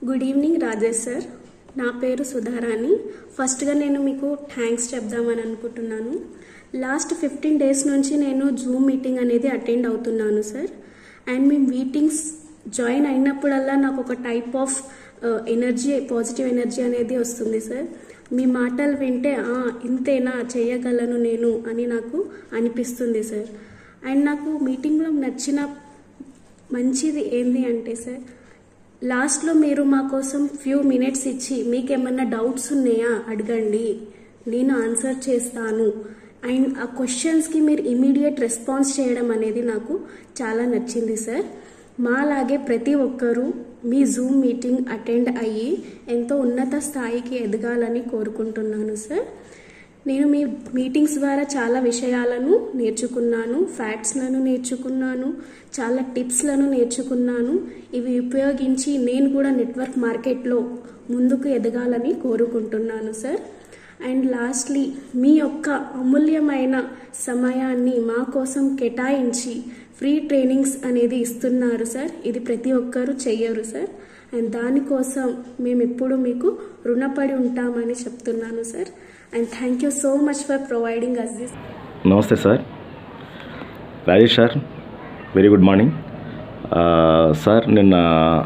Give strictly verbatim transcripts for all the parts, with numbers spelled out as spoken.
Good evening Rajesh sir. నా పేరు సుధారాణి. ఫస్ట్గా నేను మీకు థ్యాంక్స్ చెప్దామని అనుకుంటున్నాను. లాస్ట్ ఫిఫ్టీన్ డేస్ నుంచి నేను జూమ్ మీటింగ్ అనేది అటెండ్ అవుతున్నాను సార్. అండ్ మీ మీటింగ్స్ జాయిన్ అయినప్పుడల్లా నాకు ఒక type of energy, positive energy అనేది వస్తుంది సార్. మీ మాటలు వింటే ఇంతేనా చేయగలను నేను అని నాకు అనిపిస్తుంది సార్. అండ్ నాకు మీటింగ్లో నచ్చిన మంచిది ఏంటి అంటే సార్, లాస్ట్లో మీరు మా కోసం ఫ్యూ మినిట్స్ ఇచ్చి మీకు ఏమన్నా డౌట్స్ ఉన్నాయా అడగండి, నేను ఆన్సర్ చేస్తాను. అండ్ ఆ క్వశ్చన్స్కి మీరు ఇమీడియట్ రెస్పాన్స్ చేయడం అనేది నాకు చాలా నచ్చింది సార్. మాలాగే ప్రతి ఒక్కరూ మీ జూమ్ మీటింగ్ అటెండ్ అయ్యి ఎంతో ఉన్నత స్థాయికి ఎదగాలని కోరుకుంటున్నాను సార్. నేను మీ మీటింగ్స్ ద్వారా చాలా విషయాలను నేర్చుకున్నాను, ఫ్యాక్ట్స్లను నేర్చుకున్నాను, చాలా టిప్స్లను నేర్చుకున్నాను. ఇవి ఉపయోగించి నేను కూడా నెట్వర్క్ మార్కెట్లో ముందుకు ఎదగాలని కోరుకుంటున్నాను సార్. అండ్ లాస్ట్లీ, మీ యొక్క అమూల్యమైన సమయాన్ని మా కోసం కేటాయించి ఫ్రీ ట్రైనింగ్స్ అనేది ఇస్తున్నారు సార్. ఇది ప్రతి ఒక్కరూ చెయ్యరు సార్. అండ్ దానికోసం మేము ఎప్పుడు మీకు రుణపడి ఉంటామని చెప్తున్నాను sir. And thank you so much for providing us this. Namaste sir. Rajesh sir, very good morning sir. నిన్న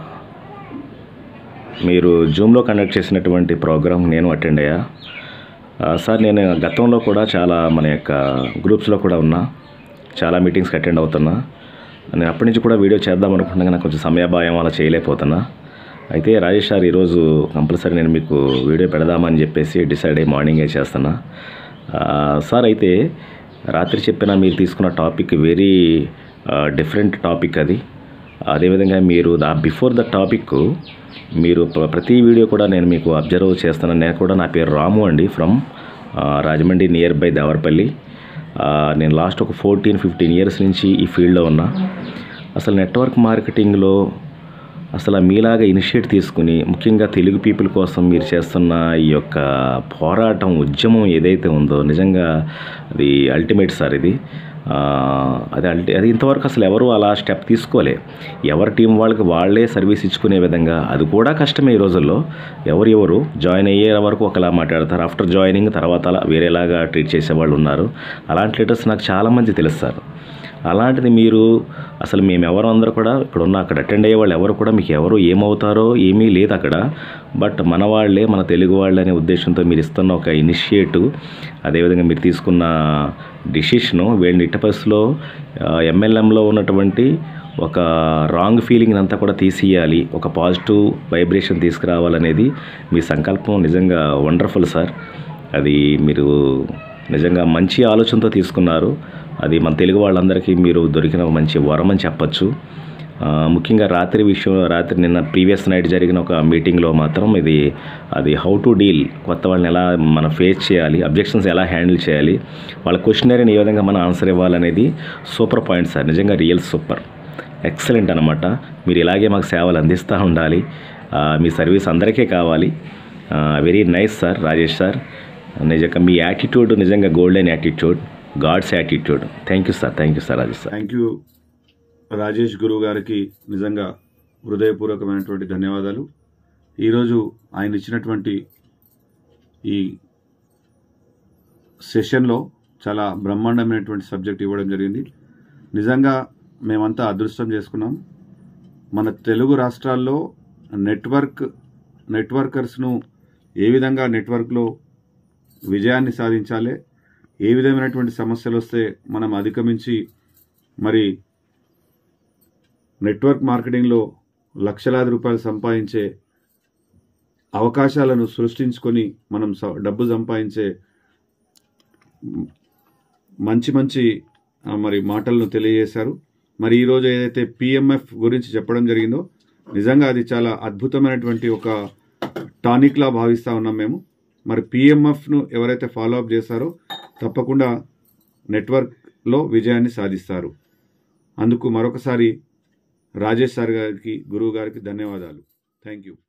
మీరు జూమ్లో కండక్ట్ చేసినటువంటి ప్రోగ్రామ్ నేను అటెండ్ అయ్యా సార్. నేను గతంలో కూడా చాలా మన యొక్క గ్రూప్స్లో కూడా ఉన్నా, చాలా మీటింగ్స్కి అటెండ్ అవుతున్నా. నేను అప్పటి నుంచి కూడా వీడియో చేద్దాం అనుకుంటున్నా, నాకు కొంచెం సమయభాయం అలా చేయలేకపోతున్నా. అయితే రాజేష్ సార్, ఈరోజు కంపల్సరీ నేను మీకు వీడియో పెడదామని చెప్పేసి డిసైడ్ అయ్యి మార్నింగే చేస్తున్నా సార్. అయితే రాత్రి చెప్పిన మీరు తీసుకున్న టాపిక్ వెరీ డిఫరెంట్ టాపిక్ అది. అదేవిధంగా మీరు దా బిఫోర్ ద టాపిక్ మీరు ప్రతి వీడియో కూడా నేను మీకు అబ్జర్వ్ చేస్తున్నాను. నేను కూడా, నా పేరు రాము అండి, from Rajahmundry near by Devarapalli. నేను లాస్ట్ ఒక ఫోర్టీన్ ఫిఫ్టీన్ ఇయర్స్ నుంచి ఈ ఫీల్డ్లో ఉన్నా. అసలు నెట్వర్క్ మార్కెటింగ్లో అసలు మీలాగా ఇనిషియేట్ తీసుకుని, ముఖ్యంగా తెలుగు పీపుల్ కోసం మీరు చేస్తున్న ఈ యొక్క పోరాటం, ఉద్యమం ఏదైతే ఉందో నిజంగా అది అల్టిమేట్ సార్. ఇది అది అల్టి అది ఇంతవరకు అసలు ఎవరు అలా స్టెప్ తీసుకోలే. ఎవరి టీం వాళ్ళకి వాళ్ళే సర్వీస్ ఇచ్చుకునే విధంగా, అది కూడా కష్టమే ఈ రోజుల్లో. ఎవరు ఎవరు జాయిన్ అయ్యే వరకు ఒకలా మాట్లాడతారు, ఆఫ్టర్ జాయినింగ్ తర్వాత అలా వేరేలాగా ట్రీట్ చేసేవాళ్ళు ఉన్నారు. అలాంటి లీడర్స్ నాకు చాలామంది తెలుస్తారు. అలాంటిది మీరు అసలు మేము ఎవరు అందరూ కూడా ఇక్కడ ఉన్న అక్కడ అటెండ్ అయ్యే వాళ్ళు ఎవరు కూడా మీకు ఎవరు ఏమవుతారో ఏమీ లేదు అక్కడ. బట్ మన వాళ్ళే, మన తెలుగు వాళ్ళే అనే ఉద్దేశంతో మీరు ఇస్తున్న ఒక ఇనిషియేటివ్, అదేవిధంగా మీరు తీసుకున్న డిసిషను వీళ్ళని ఇట్ట పరిస్థితిలో ఎంఎల్ఎంలో ఉన్నటువంటి ఒక రాంగ్ ఫీలింగ్ అంతా కూడా తీసేయాలి, ఒక పాజిటివ్ వైబ్రేషన్ తీసుకురావాలనేది మీ సంకల్పం నిజంగా వండర్ఫుల్ సార్. అది మీరు నిజంగా మంచి ఆలోచనతో తీసుకున్నారు. అది మన తెలుగు వాళ్ళందరికీ మీరు దొరికిన మంచి వరం అని చెప్పచ్చు. ముఖ్యంగా రాత్రి విషయం, రాత్రి నిన్న ప్రీవియస్ నైట్ జరిగిన ఒక మీటింగ్లో మాత్రం ఇది అది హౌ టు డీల్, కొత్త వాళ్ళని ఎలా మనం ఫేస్ చేయాలి, అబ్జెక్షన్స్ ఎలా హ్యాండిల్ చేయాలి, వాళ్ళ క్వశ్చనరీని ఏ విధంగా మనం ఆన్సర్ ఇవ్వాలనేది సూపర్ పాయింట్ సార్. నిజంగా రియల్ సూపర్ ఎక్సలెంట్ అనమాట. మీరు ఇలాగే మాకు సేవలు అందిస్తూ ఉండాలి. మీ సర్వీస్ అందరికీ కావాలి. Very nice sir Rajesh sir. నిజంగా మీ యాటిట్యూడ్ నిజంగా golden attitude, god's attitude. Thank you sir. Thank you sir Rajesh sir. Thank you Rajesh గురువు గారికి నిజంగా హృదయపూర్వకమైనటువంటి ధన్యవాదాలు. ఈరోజు ఆయన ఇచ్చినటువంటి ఈ సెషన్లో చాలా బ్రహ్మాండమైనటువంటి సబ్జెక్ట్ ఇవ్వడం జరిగింది. నిజంగా మేమంతా అదృష్టం చేసుకున్నాం. మన తెలుగు రాష్ట్రాల్లో నెట్వర్క్ నెట్వర్కర్స్ను ఏ విధంగా నెట్వర్క్లో విజయాన్ని సాధించాలి, ఏ విధమైనటువంటి సమస్యలు వస్తే మనం అధిగమించి మరి నెట్వర్క్ మార్కెటింగ్లో లక్షలాది రూపాయలు సంపాదించే అవకాశాలను సృష్టించుకొని మనం డబ్బు సంపాదించే మంచి మంచి మరి మాటలను తెలియజేశారు. మరి ఈరోజు ఏదైతే పిఎంఎఫ్ గురించి చెప్పడం జరిగిందో నిజంగా అది చాలా అద్భుతమైనటువంటి ఒక టానిక్లా భావిస్తూ ఉన్నాం మేము. మరి పిఎంఎఫ్ను ఎవరైతే ఫాలో అప్ చేస్తారో తప్పకుండా నెట్వర్క్లో విజయాన్ని సాధిస్తారు. అందుకు మరొకసారి రాజేష్ సార్ గారికి, గురువు గారికి ధన్యవాదాలు. Thank you.